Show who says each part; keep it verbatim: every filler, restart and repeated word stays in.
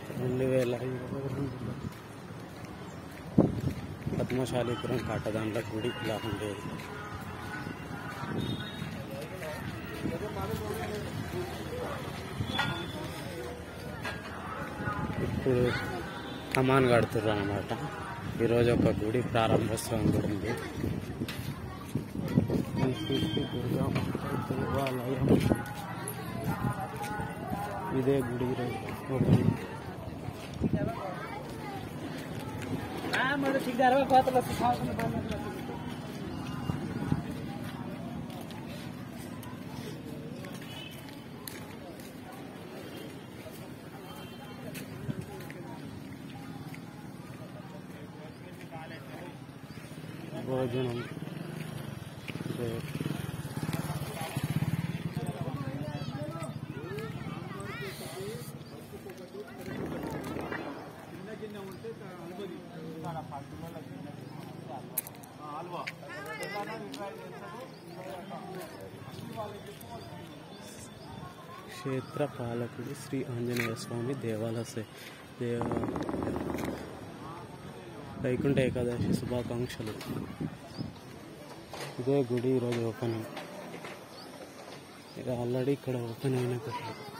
Speaker 1: రెండు వేల ఇరవై రెండులో పద్మశాలీపురం కాటదాండ్ల గుడి ఇలా ఉండేది. ఇప్పుడు కమాన్ కడుతుర్రు అన్నమాట. ఈరోజు ఒక గుడి ప్రారంభోత్సవం కూడా ఉంది. దేవాలయం ఇదే గుడి ఓపెన్. భోజనం క్షేత్ర పాలకుడు శ్రీ ఆంజనేయ స్వామి దేవాలయ దేవ వైకుంఠ ఏకాదశి శుభాకాంక్షలు. ఇదే గుడి ఈరోజు ఓపెనింగ్. ఇది ఆల్రెడీ ఇక్కడ ఓపెన్ అయిన గుడి.